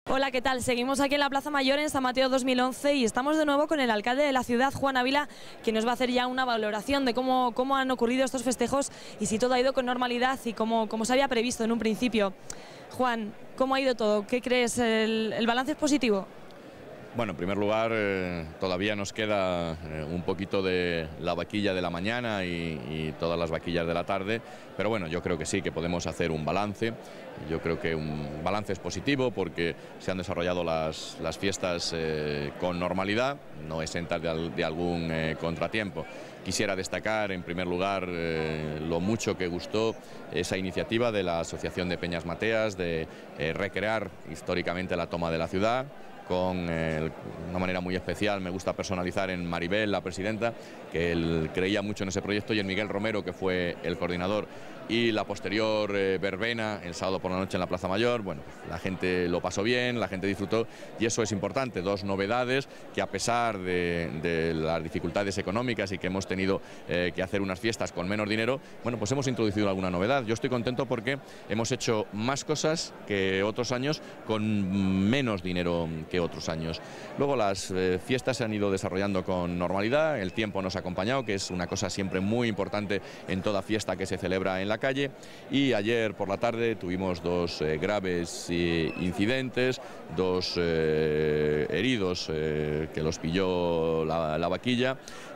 Hola, ¿qué tal? Seguimos aquí en la Plaza Mayor en San Mateo 2011 y estamos de nuevo con el alcalde de la ciudad, Juan Ávila, que nos va a hacer ya una valoración de cómo han ocurrido estos festejos y si todo ha ido con normalidad y como se había previsto en un principio. Juan, ¿cómo ha ido todo? ¿Qué crees? ¿El balance es positivo? Bueno, en primer lugar, todavía nos queda un poquito de la vaquilla de la mañana y todas las vaquillas de la tarde, pero bueno, yo creo que sí, que podemos hacer un balance. Yo creo que un balance es positivo porque se han desarrollado las fiestas con normalidad, no exentas de algún contratiempo. Quisiera destacar, en primer lugar, lo mucho que gustó esa iniciativa de la Asociación de Peñas Mateas de recrear históricamente la toma de la ciudad, con una manera muy especial. Me gusta personalizar en Maribel, la presidenta, que él creía mucho en ese proyecto, y en Miguel Romero, que fue el coordinador, y la posterior verbena el sábado por la noche en la Plaza Mayor. Bueno, la gente lo pasó bien, la gente disfrutó, y eso es importante. Dos novedades que, a pesar de las dificultades económicas y que hemos tenido que hacer unas fiestas con menos dinero, bueno, pues hemos introducido alguna novedad. Yo estoy contento porque hemos hecho más cosas que otros años con menos dinero que otros años. Luego, las fiestas se han ido desarrollando con normalidad, el tiempo nos ha acompañado, que es una cosa siempre muy importante en toda fiesta que se celebra en la calle, y ayer por la tarde tuvimos dos graves incidentes, dos heridos que los pilló la vaquilla,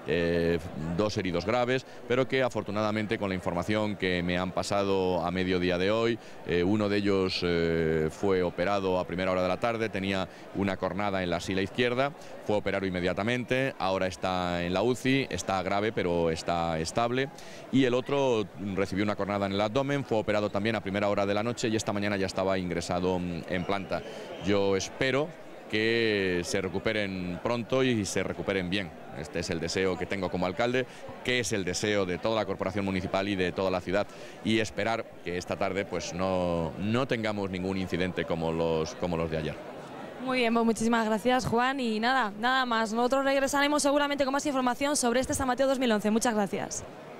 dos heridos graves, pero que afortunadamente, con la información que me han pasado a mediodía de hoy, uno de ellos fue operado a primera hora de la tarde, tenía una cornada en la axila izquierda, fue operado inmediatamente, ahora está en la UCI, está grave pero está estable, y el otro recibió una cornada en el abdomen, fue operado también a primera hora de la noche y esta mañana ya estaba ingresado en planta. Yo espero que se recuperen pronto y se recuperen bien. Este es el deseo que tengo como alcalde, que es el deseo de toda la corporación municipal y de toda la ciudad, y esperar que esta tarde pues no tengamos ningún incidente como los de ayer. Muy bien, pues muchísimas gracias, Juan, y nada más. Nosotros regresaremos seguramente con más información sobre este San Mateo 2011. Muchas gracias.